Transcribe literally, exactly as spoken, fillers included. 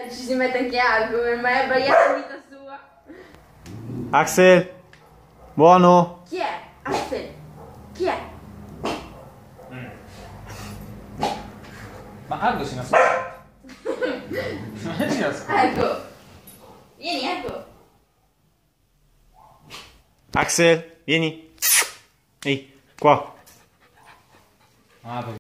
Eh, ci si mette anche altro, ma è sbagliata in vita sua. Axel, buono? Chi è? Axel, chi è? Mm. Ma Aldo si nasconde. Non si nasconde. Ecco. Vieni, ecco. Axel, vieni. Ehi, qua. Ah,